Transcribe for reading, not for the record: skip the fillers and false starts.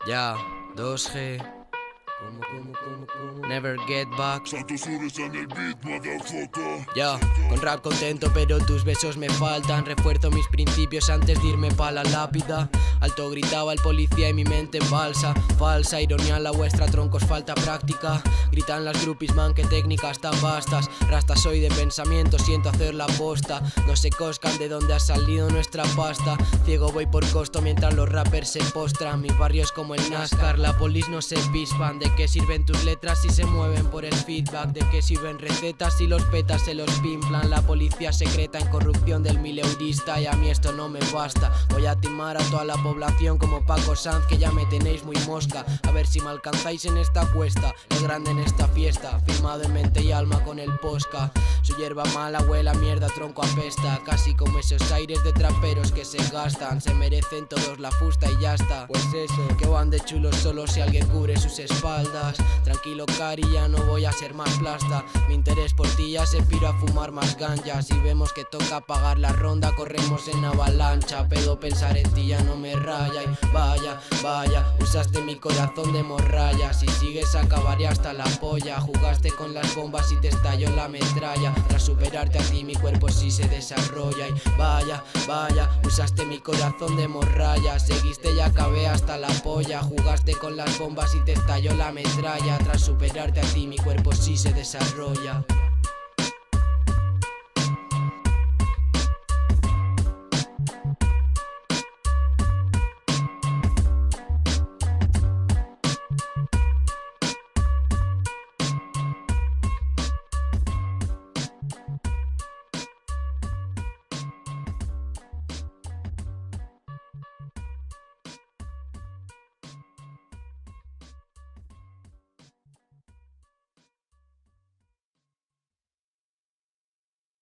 Ya, 2G. Never get back. Ya, con rap contento pero tus besos me faltan. Refuerzo mis principios antes de irme pa' la lápida. Alto gritaba el policía y mi mente en balsa. Falsa ironía en la vuestra, troncos, falta práctica. Gritan las groupies, man, que técnicas tan vastas. Rasta soy de pensamiento, siento hacer la posta. No se coscan de dónde ha salido nuestra pasta. Ciego voy por costo mientras los rappers se postran. Mi barrio es como el NASCAR, la polis no se pispan. ¿De qué sirven tus letras si se mueven por el feedback? ¿De qué sirven recetas si los petas se los pimplan? La policía secreta en corrupción del mileurista. Y a mí esto no me basta. Voy a timar a toda la población como Paco Sanz, que ya me tenéis muy mosca. A ver si me alcanzáis en esta cuesta, el grande en esta fiesta. Firmado en mente y alma con el posca. Su hierba mala huele a mierda, tronco apesta. Casi como esos aires de traperos que se gastan. Se merecen todos la fusta y ya está. Pues eso, que van de chulos solo si alguien cubre sus espaldas. Tranquilo cari, ya no voy a ser más plasta. Mi interés por ti ya se piro a fumar más ganja. Si vemos que toca pagar la ronda, corremos en avalancha. Pero pensar en ti ya no me raya. Y vaya, vaya, usaste mi corazón de morralla. Si sigues acabaré hasta la polla. Jugaste con las bombas y te estalló la metralla. Tras superarte a ti mi cuerpo sí se desarrolla. Y vaya, vaya, usaste mi corazón de morralla. Seguiste y acabé hasta la polla. Jugaste con las bombas y te estalló la metralla. Tras superarte a ti mi cuerpo sí se desarrolla.